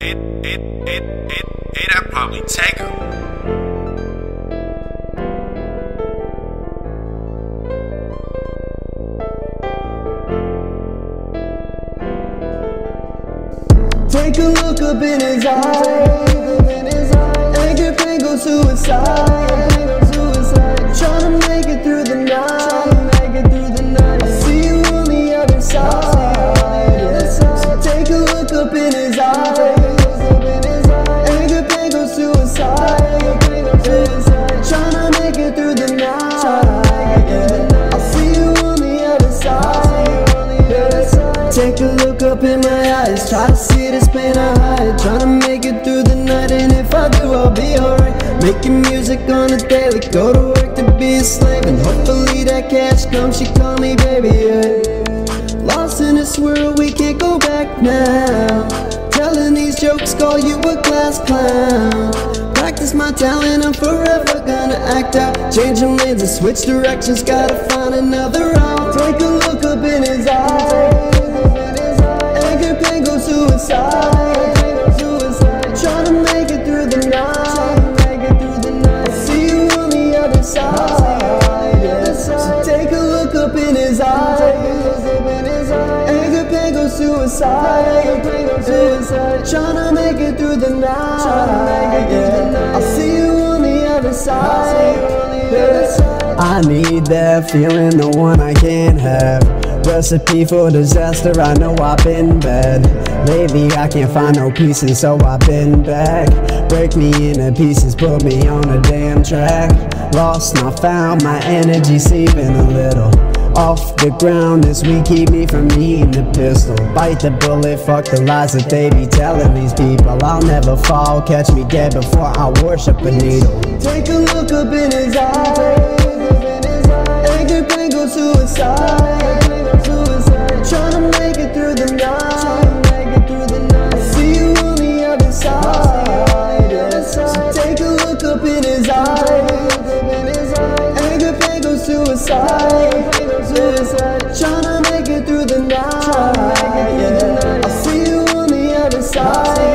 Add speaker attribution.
Speaker 1: I'd probably take her.
Speaker 2: Take a look up in his eyes. Anger, pain, go suicide. Tryna make it through the night. I see you on the other side. So take a look up in his eyes. Anger, pain, go suicide. Tryna make it through the night. I see you on the other side. Take a look up in my eyes. Try to see this pain I hide. Tryna make it through the night, and if I do, I'll be alright. Making music on a daily, go to work to be a slave, and hopefully that cash comes. She call me baby, yeah. Lost in this world, we can't go back now. Telling these jokes, call you a class clown. Practice my talent, I'm forever gonna act out. Changing lanes and switch directions, gotta find another route. Take a look up in his eyes. Anger, pain, go suicide. Tryna make it through the night. I see you on the other side. So take a look up in his eyes. Anger, pain, go suicide. Tryna make it through the night. I see you on the other side. I need that feeling, the one I can't have. Recipe for disaster, I know I've been bad. Lately I can't find no peace, and so I've been back. Break me into pieces, put me on a damn track. Lost, not found, my energy seeping a little off the ground. This week keep me from needing the pistol. Bite the bullet, fuck the lies that they be telling these people. I'll never fall, catch me dead before I worship a needle. Take a look up in his eyes. Anger, pain, go suicide. Tryna make it through the night. I see you on the other side. So take a look up in his eyes. Anger, pain, go suicide. Tryna make it through the night. I see you on the other side.